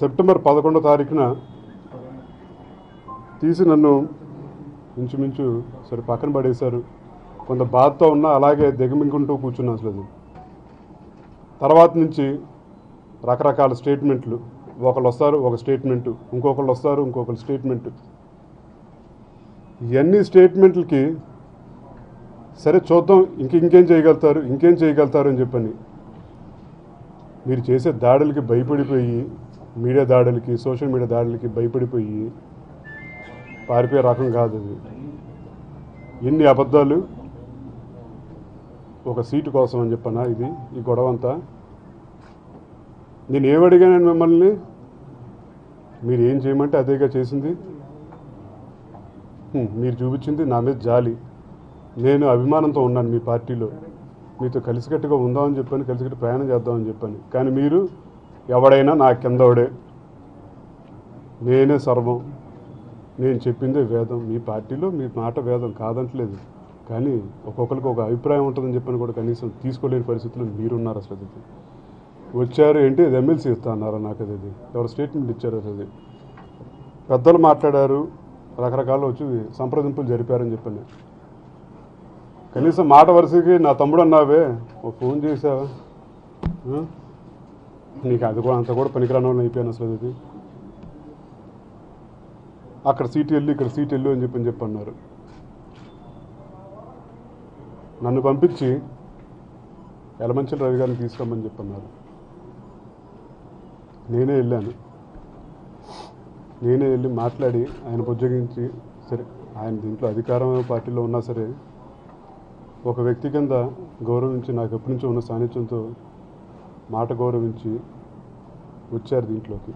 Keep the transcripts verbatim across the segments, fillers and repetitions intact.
September పదకొండో తారీఖున తీసి నన్ను ఇంచుమించు సరే పక్కన పడేశారు. కొంత బాధతో ఉన్నా అలాగే దిగమింగుంటూ కూర్చున్నాను. అసలు తర్వాత నుంచి రకరకాల స్టేట్మెంట్లు, ఒకళ్ళు వస్తారు ఒక స్టేట్మెంటు, ఇంకొకళ్ళు వస్తారు ఇంకొకళ్ళు స్టేట్మెంటు. ఇవన్నీ స్టేట్మెంట్లకి సరే చూద్దాం ఇంక ఇంకేం చేయగలుగుతారు ఇంకేం చేయగలుగుతారు అని చెప్పని మీరు చేసే దాడులకి భయపడిపోయి, మీడియా దాడులకి సోషల్ మీడియా దాడులకి భయపడిపోయి పారిపోయే రకం కాదు అది. ఎన్ని అబద్ధాలు ఒక సీటు కోసం అని చెప్పనా ఇది ఈ గొడవ అంతా. నేను ఏమడిగాను మిమ్మల్ని, మీరు ఏం చేయమంటే అదేగా చేసింది. మీరు చూపించింది నా మీద జాలి. నేను అభిమానంతో ఉన్నాను మీ పార్టీలో, మీతో కలిసికట్టుగా ఉందామని చెప్పాను, కలిసికట్టు ప్రయాణం చేద్దామని చెప్పాను. కానీ మీరు ఎవడైనా నా కిందోడే, నేనే సర్వం, నేను చెప్పిందే వేదం. మీ పార్టీలో మీ మాట వేదం కాదంటలేదు, కానీ ఒక్కొక్కరికి ఒక అభిప్రాయం ఉంటుందని చెప్పని కూడా కనీసం తీసుకోలేని పరిస్థితుల్లో మీరున్నారు. అసలు అది వచ్చారు ఏంటి, అది ఎమ్మెల్సీ ఇస్తా అన్నారా నాకు? అది ఎవరు స్టేట్మెంట్ ఇచ్చారు? అది పెద్దలు మాట్లాడారు, రకరకాలు వచ్చి సంప్రదింపులు జరిపారని చెప్పని కనీసం మాట వరుసకి నా తమ్ముడు అన్నావే, ఓ ఫోన్ చేసావా? నీకు అది కూడా అంత కూడా పనికిరాని వాళ్ళు అయిపోయాను అసలు. అది అక్కడ సీటు వెళ్ళు ఇక్కడ సీటు వెళ్ళు అని చెప్పని చెప్పి అన్నారు. నన్ను పంపించి యలమంచిల రవి గారిని తీసుకురమ్మని చెప్పన్నారు. నేనే వెళ్ళాను, నేనే వెళ్ళి మాట్లాడి ఆయన బుజ్జగించి, సరే ఆయన దీంట్లో అధికారం పార్టీలో ఉన్నా సరే ఒక వ్యక్తి కింద గౌరవించి, నాకు ఎప్పటి నుంచో ఉన్న సాన్నిధ్యంతో మాట గౌరవించి వచ్చారు దీంట్లోకి.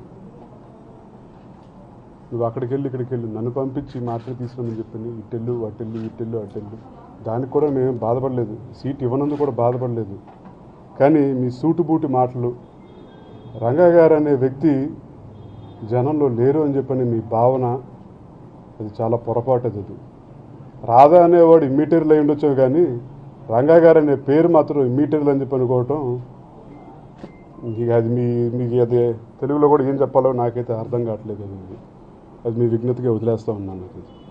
నువ్వు అక్కడికి వెళ్ళి ఇక్కడికి వెళ్ళి నన్ను పంపించి మాట్లాడి తీసుకురామని చెప్పని ఇటెళ్ళు అటెళ్ళు ఇటెళ్ళు అటెళ్ళు. దానికి కూడా మేము బాధపడలేదు, సీట్ ఇవ్వనందుకు కూడా బాధపడలేదు. కానీ మీ సూటుబూటి మాటలు, రంగా గారు అనే వ్యక్తి జనంలో లేరు అని చెప్పని మీ భావన, అది చాలా పొరపాటు. అది రాధా అనేవాడు ఇమ్మీటర్లు అయి ఉండొచ్చు, కానీ రంగా గారు అనే పేరు మాత్రం ఇమ్మీటర్లు అని చెప్పి అనుకోవటం, ఇక అది మీ మీకు అది తెలుగులో కూడా ఏం చెప్పాలో నాకైతే అర్థం కావట్లేదు. అది అది మీ విజ్ఞతగా వదిలేస్తూ ఉన్నాను.